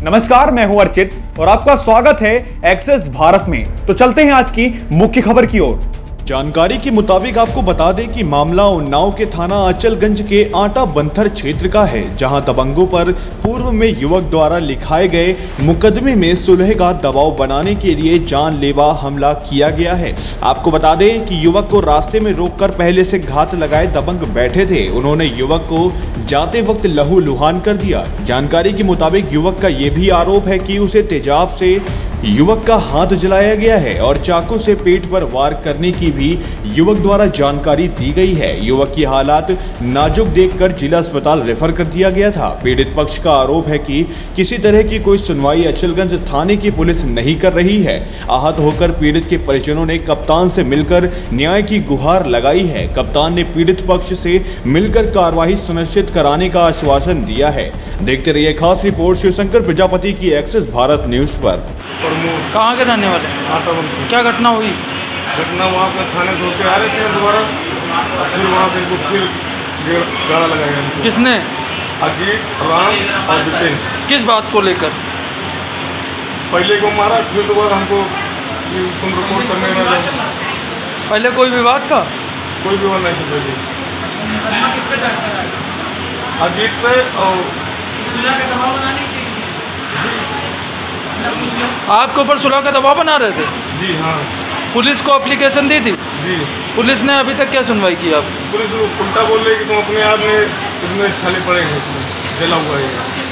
नमस्कार, मैं हूं अर्चित और आपका स्वागत है एक्सेस भारत में। तो चलते हैं आज की मुख्य खबर की ओर। जानकारी के मुताबिक आपको बता दें कि मामला उन्नाव के थाना अचलगंज के आटा बंथर क्षेत्र का है, जहां दबंगों पर पूर्व में युवक द्वारा लिखाए गए मुकदमे में सुलह का दबाव बनाने के लिए जानलेवा हमला किया गया है। आपको बता दें कि युवक को रास्ते में रोककर पहले से घात लगाए दबंग बैठे थे। उन्होंने युवक को जाते वक्त लहूलुहान कर दिया। जानकारी के मुताबिक युवक का यह भी आरोप है कि उसे तेजाब से युवक का हाथ जलाया गया है और चाकू से पेट पर वार करने की भी युवक द्वारा जानकारी दी गई है। युवक की हालात नाजुक देखकर जिला अस्पताल रेफर कर दिया गया था। पीड़ित पक्ष का आरोप है कि किसी तरह की कोई सुनवाई अचलगंज थाने की पुलिस नहीं कर रही है। आहत होकर पीड़ित के परिजनों ने कप्तान से मिलकर न्याय की गुहार लगाई है। कप्तान ने पीड़ित पक्ष से मिलकर कार्रवाई सुनिश्चित कराने का आश्वासन दिया है। देखते रहिए खास रिपोर्ट शिवशंकर प्रजापति की एक्सेस भारत न्यूज पर। कहाँ के रहने वाले? क्या घटना हुई? घटना वहाँ पे थाने से होके आ रहे थे दोबारा, फिर वहाँ से फिर गाड़ा लगाया। किसने? अजीत, राम और विपिन। किस बात को लेकर? पहले को मारा, फिर दोबारा हमको तुम रिपोर्ट करने वाले। पहले कोई विवाद था? कोई विवाद नहीं था पहले। अजीत पे और आपके ऊपर सुलह का दबाव बना रहे थे? जी हाँ। पुलिस को एप्लीकेशन दी थी? जी। पुलिस ने अभी तक क्या सुनवाई की? आप पुलिस उल्टा बोल रही कि तुम अपने आप में इतने छाले पड़े हैं, इसमें जला हुआ है।